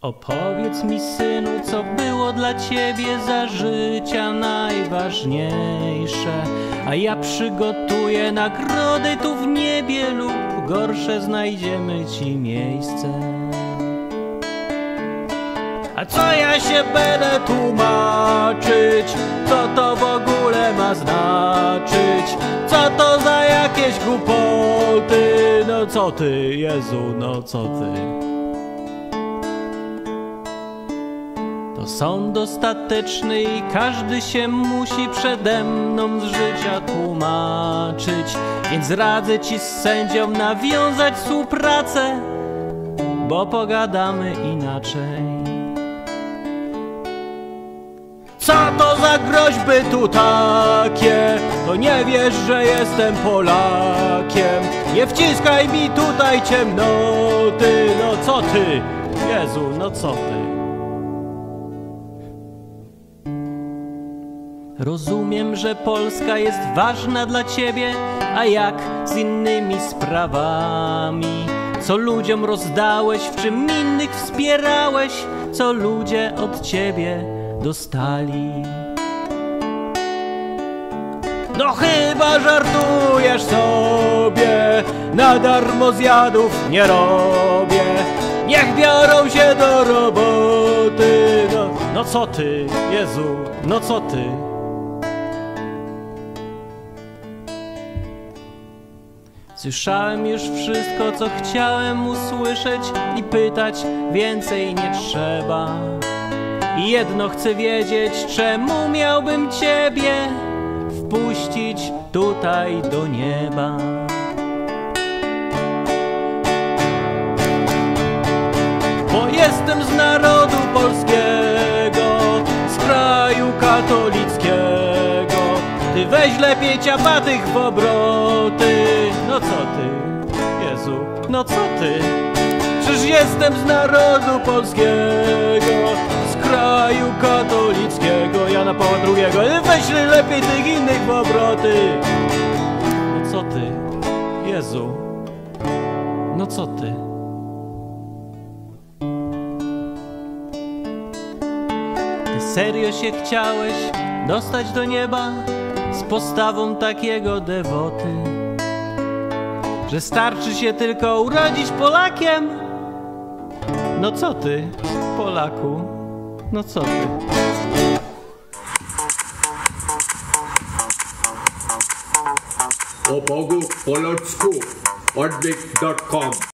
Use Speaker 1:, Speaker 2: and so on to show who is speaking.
Speaker 1: Opowiedz mi, synu, co było dla ciebie za życia najważniejsze, a ja przygotuję nagrody tu w niebie lub gorsze, znajdziemy ci miejsce. A co ja się będę tłumaczyć, co to w ogóle ma znaczyć, co to za jakieś głupoty, no co ty, Jezu, no co ty. To sąd ostateczny i każdy się musi przede mną z życia tłumaczyć, więc radzę ci z sędzią nawiązać współpracę, bo pogadamy inaczej. Co to za groźby tu takie? To nie wiesz, że jestem Polakiem. Nie wciskaj mi tutaj ciemnoty. No co ty, Jezu, no co ty. Rozumiem, że Polska jest ważna dla ciebie, a jak z innymi sprawami? Co ludziom rozdałeś, w czym innych wspierałeś, co ludzie od ciebie dostali? No chyba żartujesz sobie, na darmo zjadów nie robię. Niech biorą się do roboty. No co ty, Jezu, no co ty. Słyszałem już wszystko, co chciałem usłyszeć i pytać więcej nie trzeba. I jedno chcę wiedzieć, czemu miałbym ciebie wpuścić tutaj do nieba. Bo jestem z narodu polskiego, z kraju katolickiego. Ty weź lepiej ciapatych w obroty. No co ty, Jezu, no co ty. Przecież jestem z narodu polskiego, z kraju katolickiego, Jana Pawła II. Weź lepiej tych innych w obroty. No co ty, Jezu, no co ty. Ty serio się chciałeś dostać do nieba z postawą takiego dewoty, że starczy się tylko urodzić Polakiem? No co ty, Polaku, no co ty.
Speaker 2: O Bogu po ludzku, odwyk.com